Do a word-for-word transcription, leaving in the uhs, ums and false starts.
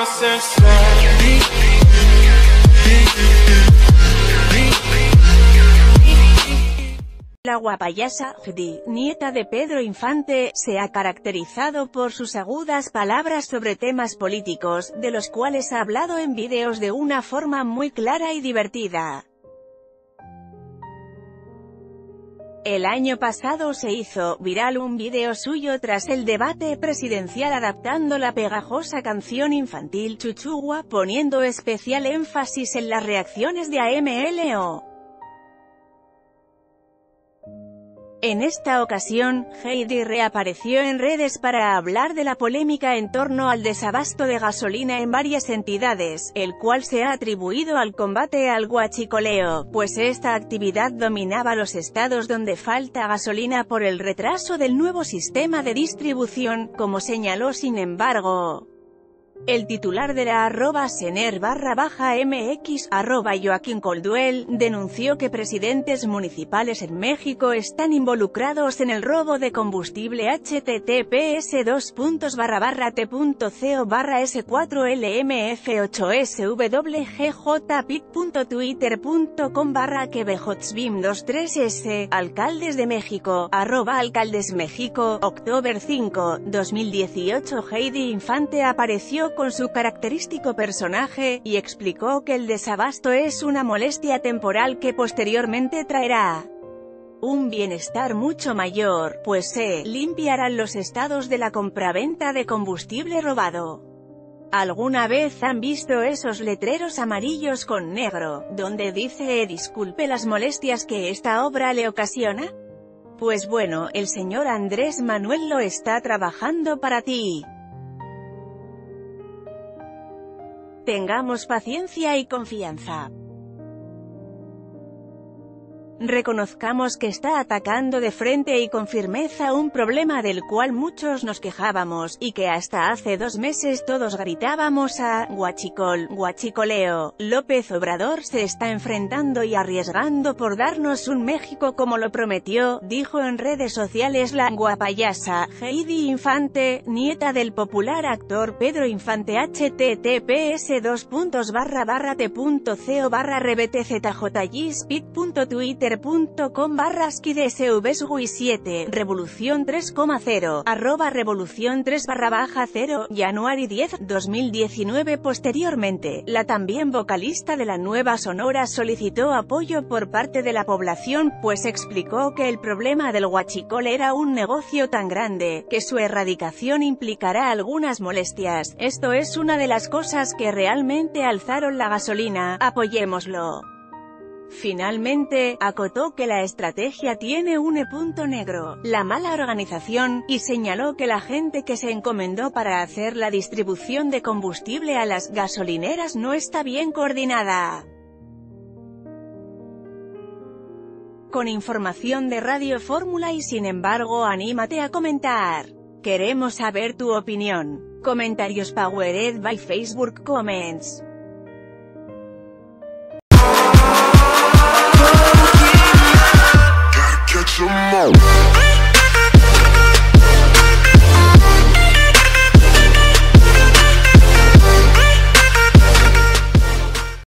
La guapayasa, Heidi, nieta de Pedro Infante, se ha caracterizado por sus agudas palabras sobre temas políticos, de los cuales ha hablado en vídeos de una forma muy clara y divertida. El año pasado se hizo viral un vídeo suyo tras el debate presidencial adaptando la pegajosa canción infantil Chuchugua, poniendo especial énfasis en las reacciones de A M L O. En esta ocasión, Heidi reapareció en redes para hablar de la polémica en torno al desabasto de gasolina en varias entidades, el cual se ha atribuido al combate al huachicoleo, pues esta actividad dominaba los estados donde falta gasolina por el retraso del nuevo sistema de distribución, como señaló. Sin embargo, el titular de la arroba sener barra baja mx, arroba Joaquín Colduel, denunció que presidentes municipales en México están involucrados en el robo de combustible. Https dos puntos barra barra t.co barra s cuatro lmf ocho swgjpic.twitter.com barra quebejotsbim veintitrés s, Alcaldes de México, arroba Alcaldes México, octubre cinco, dos mil dieciocho. Heidi Infante apareció con su característico personaje, y explicó que el desabasto es una molestia temporal que posteriormente traerá un bienestar mucho mayor, pues se limpiarán los estados de la compraventa de combustible robado. ¿Alguna vez han visto esos letreros amarillos con negro, donde dice disculpe las molestias que esta obra le ocasiona? Pues bueno, el señor Andrés Manuel lo está trabajando para ti. Tengamos paciencia y confianza. Reconozcamos que está atacando de frente y con firmeza un problema del cual muchos nos quejábamos, y que hasta hace dos meses todos gritábamos a «Huachicol, huachicoleo». López Obrador se está enfrentando y arriesgando por darnos un México como lo prometió, dijo en redes sociales la guapayasa, Heidi Infante, nieta del popular actor Pedro Infante. Https dos puntos barra barra t.co barra rbtzjyspic.twitter.com barra skidesvsgui siete, Revolución tres coma cero, arroba Revolución tres barra baja cero, Januari diez, dos mil diecinueve. Posteriormente, la también vocalista de la Nueva Sonora solicitó apoyo por parte de la población, pues explicó que el problema del huachicol era un negocio tan grande, que su erradicación implicará algunas molestias. Esto es una de las cosas que realmente alzaron la gasolina, apoyémoslo. Finalmente, acotó que la estrategia tiene un punto negro, la mala organización, y señaló que la gente que se encomendó para hacer la distribución de combustible a las gasolineras no está bien coordinada. Con información de Radio Fórmula y sin embargo anímate a comentar. Queremos saber tu opinión. Comentarios powered by Facebook Comments.